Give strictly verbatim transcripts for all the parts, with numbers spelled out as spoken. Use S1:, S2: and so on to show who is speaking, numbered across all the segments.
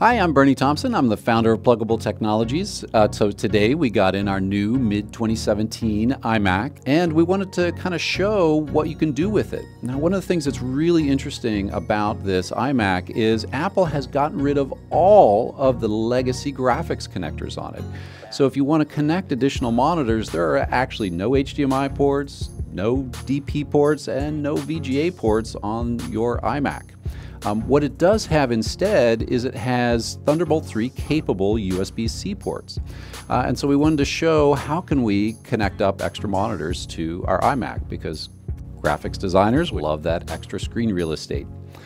S1: Hi, I'm Bernie Thompson. I'm the founder of Plugable Technologies. Uh, so today we got in our new mid twenty seventeen iMac, and we wanted to kind of show what you can do with it. Now, one of the things that's really interesting about this iMac is Apple has gotten rid of all of the legacy graphics connectors on it. So if you want to connect additional monitors, there are actually no H D M I ports, no D P ports, and no V G A ports on your iMac. Um, what it does have instead is it has Thunderbolt three capable U S B C ports. Uh, and so we wanted to show how can we connect up extra monitors to our iMac, because graphics designers love that extra screen real estate.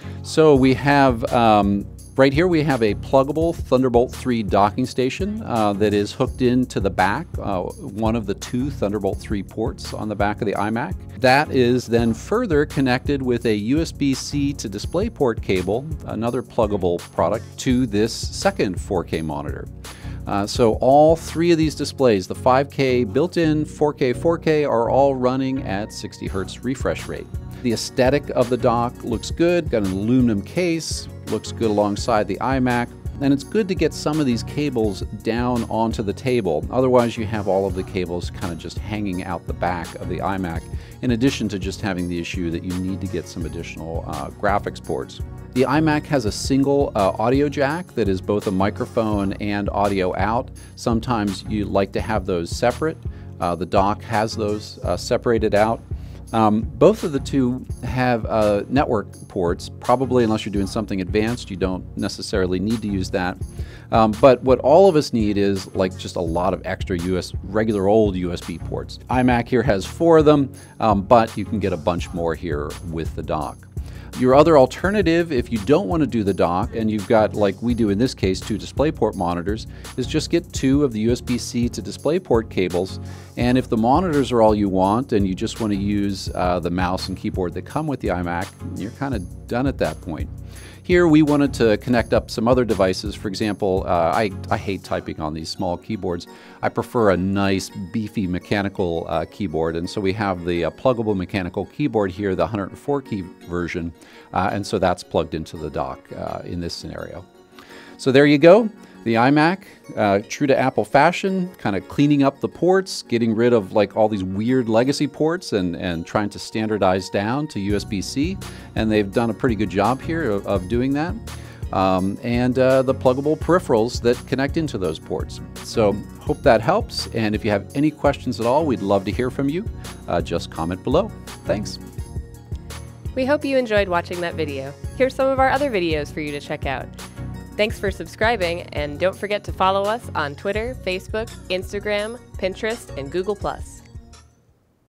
S1: So we have, um, right here we have a pluggable Thunderbolt three docking station uh, that is hooked into the back, uh, one of the two Thunderbolt three ports on the back of the iMac. That is then further connected with a U S B C to DisplayPort cable, another pluggable product, to this second four K monitor. Uh, so all three of these displays, the five K, built-in four K, four K, are all running at sixty hertz refresh rate. The aesthetic of the dock looks good, got an aluminum case, looks good alongside the iMac, and it's good to get some of these cables down onto the table. Otherwise you have all of the cables kind of just hanging out the back of the iMac, in addition to just having the issue that you need to get some additional uh, graphics ports. The iMac has a single uh, audio jack that is both a microphone and audio out. Sometimes you like to have those separate. Uh, the dock has those uh, separated out. Um, both of the two have uh, network ports. Probably, unless you're doing something advanced, you don't necessarily need to use that. Um, but what all of us need is like just a lot of extra U S regular old U S B ports. iMac here has four of them, um, but you can get a bunch more here with the dock. Your other alternative, if you don't want to do the dock and you've got, like we do in this case, two DisplayPort monitors, is just get two of the U S B C to DisplayPort cables. And if the monitors are all you want and you just want to use uh, the mouse and keyboard that come with the iMac, you're kind of done at that point. Here we wanted to connect up some other devices. For example, uh, I, I hate typing on these small keyboards. I prefer a nice beefy mechanical uh, keyboard, and so we have the uh, pluggable mechanical keyboard here, the one hundred four key version, uh, and so that's plugged into the dock uh, in this scenario. So there you go. The iMac, uh, true to Apple fashion, kind of cleaning up the ports, getting rid of like all these weird legacy ports and, and trying to standardize down to U S B C. And they've done a pretty good job here of, of doing that. Um, and uh, the pluggable peripherals that connect into those ports. So hope that helps. And if you have any questions at all, we'd love to hear from you. Uh, just comment below. Thanks.
S2: We hope you enjoyed watching that video. Here's some of our other videos for you to check out. Thanks for subscribing, and don't forget to follow us on Twitter, Facebook, Instagram, Pinterest, and Google plus.